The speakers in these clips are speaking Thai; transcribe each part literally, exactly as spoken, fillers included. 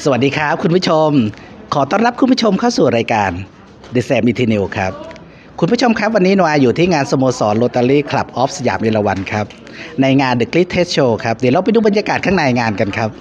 สวัสดีครับคุณผู้ชมขอต้อนรับคุณผู้ชมเข้าสู่รายการ The Sam Eternal ครับคุณผู้ชมครับวันนี้โนอาอยู่ที่งานสโมสรโรตารี่คลับออฟสยามเอราวัณครับในงาน The Greatest Show ครับเดี๋ยวเราไปดูบรรยากาศข้างในงานกันครับ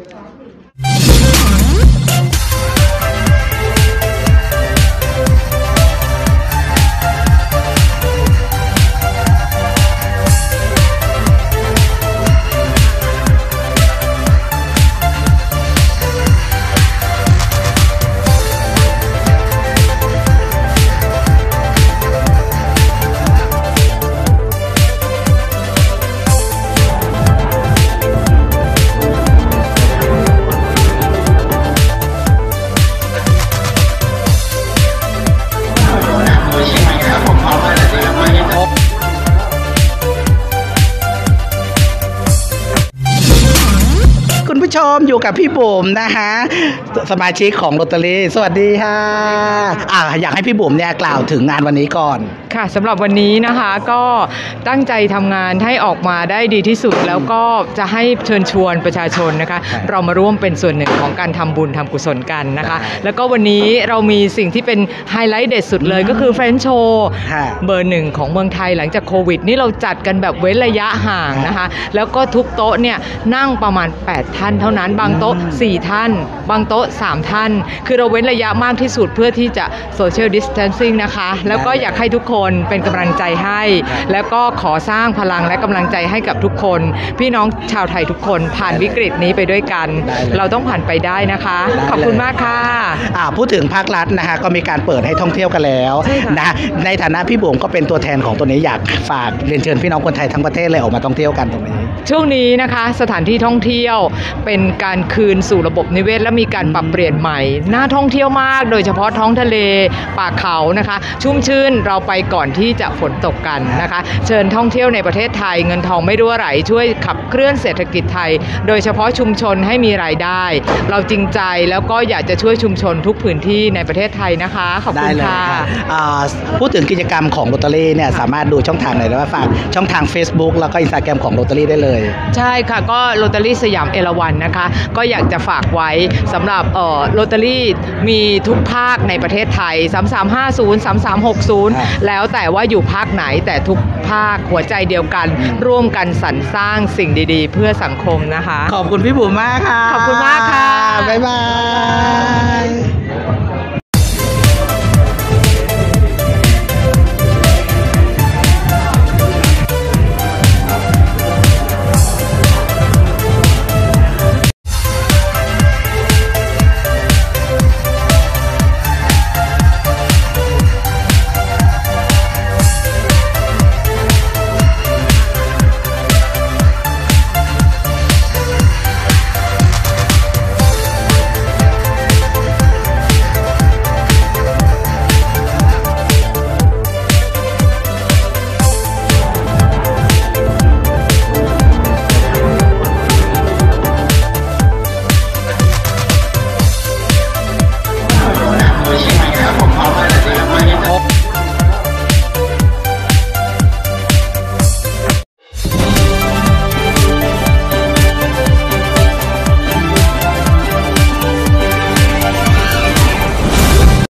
คุณผู้ชมอยู่กับพี่บุ๋มนะฮะสมาชิกของโรตารี่สวัสดีค่ะอ่าอยากให้พี่บุ๋มเนี่ยกล่าวถึงงานวันนี้ก่อนค่ะสำหรับวันนี้นะคะก็ตั้งใจทำงานให้ออกมาได้ดีที่สุดแล้วก็จะให้เชิญชวนประชาชนนะคะเรามาร่วมเป็นส่วนหนึ่งของการทำบุญทำกุศลกันนะคะแล้วก็วันนี้เรามีสิ่งที่เป็นไฮไลท์เด็ดสุดเลยก็คือเฟรนช์โชว์เบอร์หนึ่งของเมืองไทยหลังจากโควิดนี่เราจัดกันแบบเว้นระยะห่างนะคะแล้วก็ทุกโต๊ะเนี่ยนั่งประมาณแปดท่านเท่านั้นบางโต๊ะสี่ท่านบางโต๊ะสามท่านคือเราเว้นระยะมากที่สุดเพื่อที่จะโซเชียลดิสแทนซิ่งนะคะแล้วก็อยากให้ทุกคนเป็นกำลังใจให้แล้วก็ขอสร้างพลังและกำลังใจให้กับทุกคนพี่น้องชาวไทยทุกคนผ่านวิกฤตนี้ไปด้วยกันเราต้องผ่านไปได้นะคะขอบคุณมากค่ะอ่าพูดถึงภาครัฐนะฮะก็มีการเปิดให้ท่องเที่ยวกันแล้วนะในฐานะพี่บุ๋มก็เป็นตัวแทนของตัวนี้อยากฝากเรียนเชิญพี่น้องคนไทยทั้งประเทศเลยออกมาท่องเที่ยวกันตรงนี้ช่วงนี้นะคะสถานที่ท่องเที่ยวเป็นการคืนสู่ระบบนิเวศและมีการปรับเปลี่ยนใหม่น่าท่องเที่ยวมากโดยเฉพาะท้องทะเลป่าเขานะคะชุ่มชื่นเราไปก่อนที่จะฝนตกกันนะคะเชิญท่องเที่ยวในประเทศไทยเงินทองไม่รั่วไหลช่วยขับเคลื่อนเศรษฐกิจไทยโดยเฉพาะชุมชนให้มีรายได้เราจริงใจแล้วก็อยากจะช่วยชุมชนทุกพื้นที่ในประเทศไทยนะคะขอบคุณค่ะพูดถึงกิจกรรมของโรตารี่เนี่ยสามารถดูช่องทางไหนได้บ้างฝากช่องทาง Facebook แล้วก็ Instagram ของโรตารี่ได้เลยใช่ค่ะก็โรตารี่สยามเอราวัณนะคะก็อยากจะฝากไว้สำหรับโรตารี่มีทุกภาคในประเทศไทยสามสามห้าศูนย์ สามสามหกศูนย์แล้วแต่ว่าอยู่ภาคไหนแต่ทุกภาคหัวใจเดียวกันร่วมกันสรรสร้างสิ่งดีๆเพื่อสังคมนะคะขอบคุณพี่บุ๋มมากค่ะขอบคุณมากค่ะบ๊ายบาย